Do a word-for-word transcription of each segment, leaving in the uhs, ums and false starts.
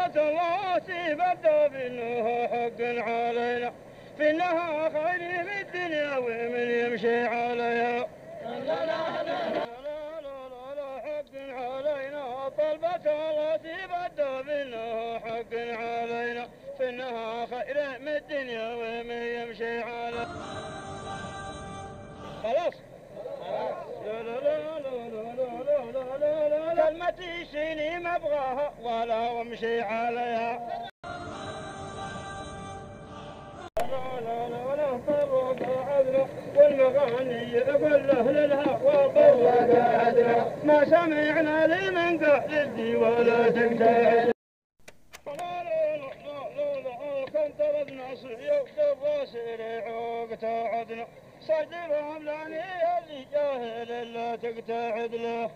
طلبة الله تبدأ بأنه حق علينا في إنها خير في الدنيا ومن يمشي عليها. لا لا لا لا لا حق علينا طلبة الله تبدأ بأنه حق علينا في إنها خير من الدنيا ومن يمشي عليها. خلاص. لا لا لا لا لا لا لا لا لا كلمتي سيني ما ابغاها ولا وامشي عليها. لا لا لا ولا طرق عذرا والمغاني كله للهوى طرق عذرا ما سمعنا لمن قال الدي ولا تنتهي. لا لا لا لا لا كنت ردنا صيوف الراسل عوق تعدنا صدرهم لاني اللي جاهل لا تقتعد له.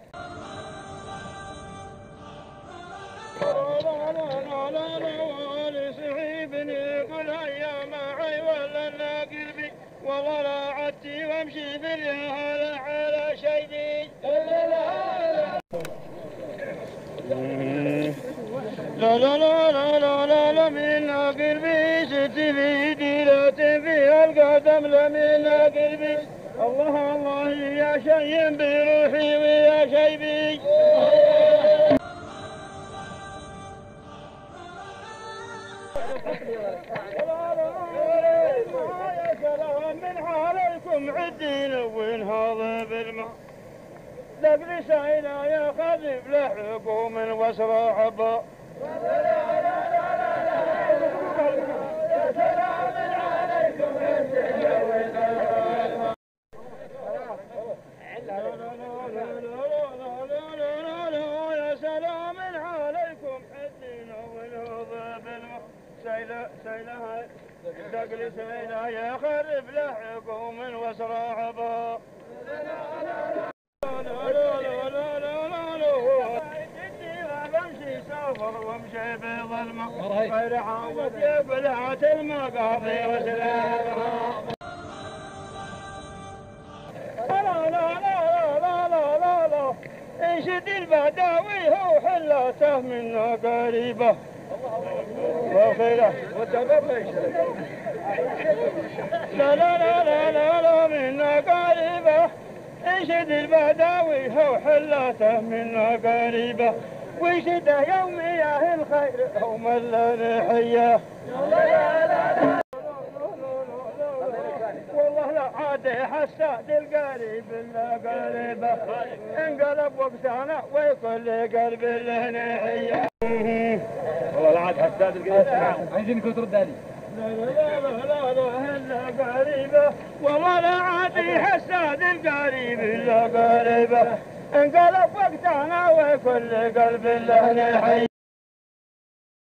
لا لا لا لا لا والي صحيبني يقول يا معي ولا انا قلبي والله لا عدتي وامشي في اليهال على شيدي. لا لا لا لا لا لا لا لا من قلبي ستي في ديرة فيها القدم لا من قلبي الله الله يا شي بروحي ويا شيبي. يا سلام من عليكم عدين وانهض بالماء لقد سعينا يا خليف لحكم واسرى عبا. يا سلام عليكم حدينا ونهض بالماء سيلة سيلة دقل سيلة يا خرب لحكم واسرى عبا. وامشي بظلمة غير عاود يبلعت المقاضي وسلامها. لا لا لا لا لا لا لا انشد البداوي هو حلاته منا قريبة وخيره لا لا لا لا لا لا منا قريبة انشد البداوي هو حلاته منا قريبة ويشد يوم يا الخير يوم النحية. والله لا عاد حساد القريب الا قريبه انقلب وقتنا وكل قلب له نحية. والله لا عاد حساد القريب عايزينك ترد علي. لا لا لا لا الا قريبه والله لا عاد حساد القريب الا قريبه انقلب وقتنا وكل قلب له نحية.